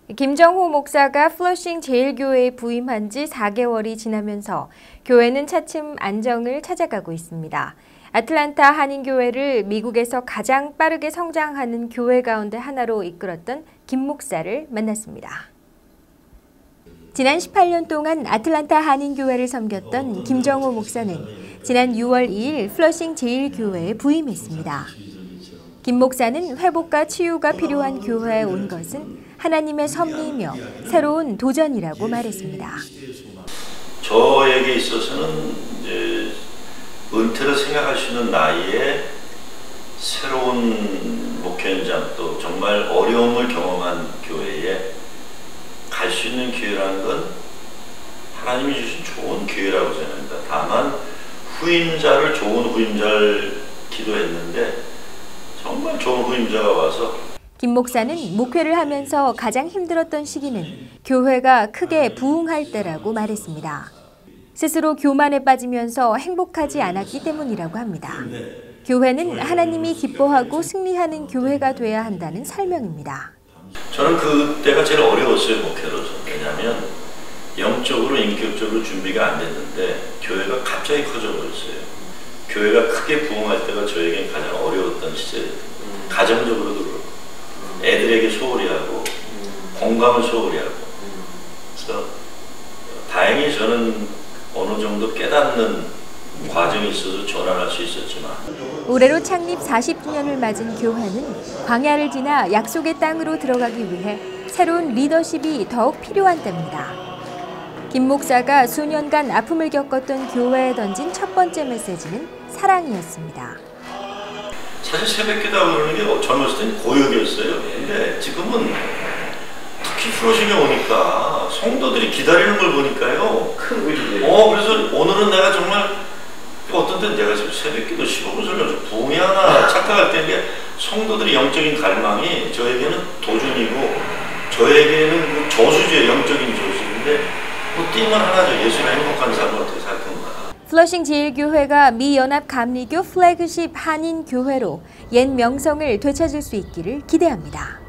김정호 목사가 플러싱 제일교회에 부임한 지 4개월이 지나면서 교회는 차츰 안정을 찾아가고 있습니다. 아틀란타 한인교회를 미국에서 가장 빠르게 성장하는 교회 가운데 하나로 이끌었던 김 목사를 만났습니다. 지난 18년 동안 아틀란타 한인교회를 섬겼던 김정호 목사는 지난 6월 2일 플러싱 제일교회에 부임했습니다. 김 목사는 회복과 치유가 필요한 교회에 온 것은 하나님의 섭리이며 새로운 도전이라고 말했습니다. 저에게 있어서는 이제 은퇴를 생각할 수 있는 나이에 새로운 목회 현장 또 정말 어려움을 경험한 교회에 갈 수 있는 기회라는 건 하나님이 주신 좋은 기회라고 생각합니다. 다만 후임자를 좋은 후임자를 기도했는데 정말 좋은 후임자가 와서 김 목사는 목회를 하면서 가장 힘들었던 시기는 교회가 크게 부흥할 때라고 말했습니다. 스스로 교만에 빠지면서 행복하지 않았기 때문이라고 합니다. 교회는 하나님이 기뻐하고 승리하는 교회가 돼야 한다는 설명입니다. 저는 그때가 제일 어려웠어요, 목회로서. 왜냐하면 영적으로 인격적으로 준비가 안 됐는데 교회가 갑자기 커져버렸어요. 교회가 크게 부흥할 때가 저에겐 가장 어려웠던 시절이에요. 가정적으로도 그렇고 애들에게 소홀히 하고 공감을 소홀히 하고 그래서 다행히 저는 어느 정도 깨닫는 과정이 있어서 전환할 수 있었지만 올해로 창립 40주년을 맞은 교회는 광야를 지나 약속의 땅으로 들어가기 위해 새로운 리더십이 더욱 필요한 때입니다. 김 목사가 수년간 아픔을 겪었던 교회에 던진 첫 번째 메시지는 사랑이었습니다. 사실 새벽기도하고 그러는 게 젊었을 때는 고역이었어요. 근데 지금은 특히 플러싱에 오니까 성도들이 기다리는 걸 보니까요. 그래서 오늘은 내가 정말 어떤 때는 내가 지금 새벽기도 15분 설명해서 부흥이 하나 착각할 때인데 성도들의 영적인 갈망이 저에게는 도전이고 저에게는 저수지의 영적인 저수인데 띠만 하나죠. 예수의 행복한 삶을 어떻게 살 건가. 플러싱 제일교회가 미 연합 감리교 플래그십 한인교회로 옛 명성을 되찾을 수 있기를 기대합니다.